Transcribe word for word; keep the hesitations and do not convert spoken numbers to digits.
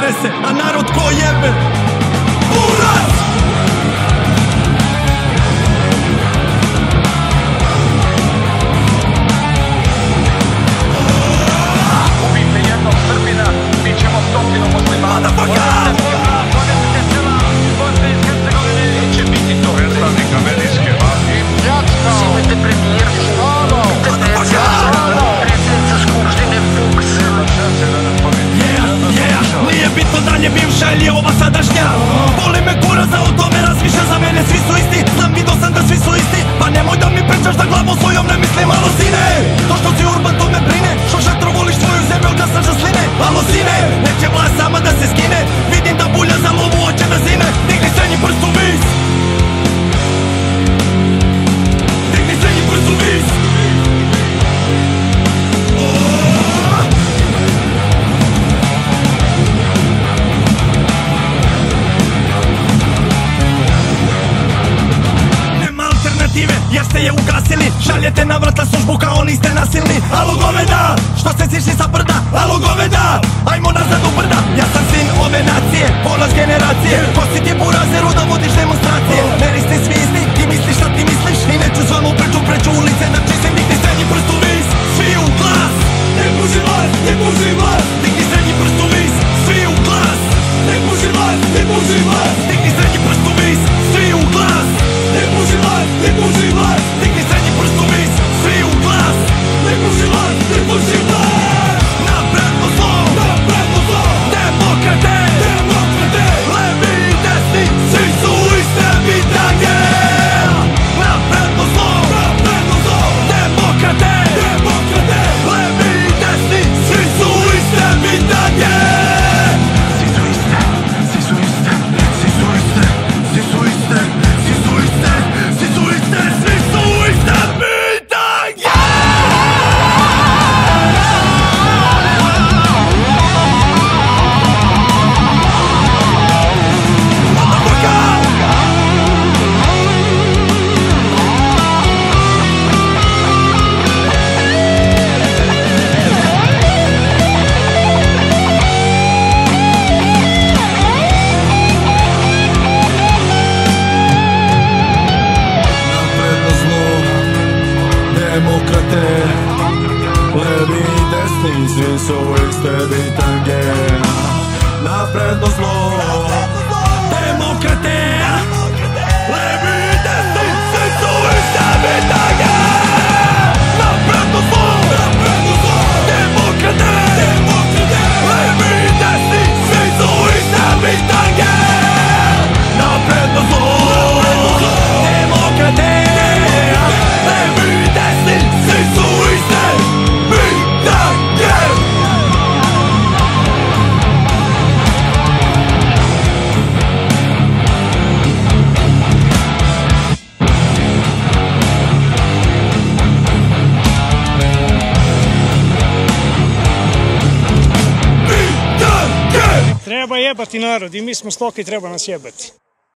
interese, a narod ko jebe. Buraz! Ubijte jednog Srbina, bit ćemo stotinu muslimana. Neće biti to predstavnika medijske vlasti. Imate premijer, predsjednica Skupštine Fuchs. Nije bitno da li je bivša ili je ova sadašnja. Boli me kura za o tome razmišlja. Za mene svi su isti, znam vidio sam da svi su isti. Pa nemoj da mi pričaš da glavom svojom ne mislim. Alo sine, to što si urban to me brine. Što šatro voliš tvoju zemlju od gasa za sline. Alo sine, neće vlast sama da se skine. Vidim da bulja za lovu hoće da zine. Digni srednji prst u vis. Digni srednji prst u vis. Jer ste je ugasili, šaljete na vrata službu kao niste nasilni. Alo goveda, što ste sišli sa brda? Alo goveda, ajmo nazad u brda. Ja sam sin ove nacije, ponos generacije. Ko si ti burazeru da vodiš demonstracije? Meni ste svi isti, ti misliš šta ti misliš. I neću s vama u priču, preću ulice na čistim. Digni srednji prst u vis, svi u glas. Ne puši vas, ne puši vas. Digni srednji prst u vis, svi u glas. Ne puši vas, ne puši vas. Digni srednji prst u vis, svi u glas. Ne puši vas, ne puši vas. Digni srednji prst u vis, svi u glas. Ne puši vas, ne puši vas. Napredno zlo, napredno zlo. Demokrate, demokrate. Levi i desni, svi su iste bitange. Napredno zlo, napredno zlo. Demokrate, demokrate. Levi i desni, svi su iste bitange. Svi su iste, svi su iste, svi su iste, svi su iste. Svi su iste, svi su iste, svi su iste bitange! Demokrate, levi i desni, svi su iste bitange. Napredno zlo, demokrate, levi i desni, svi su iste bitange. Napredno zlo, napredno zlo, demokrate, levi i desni, svi su iste bitange. Napredno zlo, demokrate. Treba jebati narod i mi smo stoka i treba nas jebati.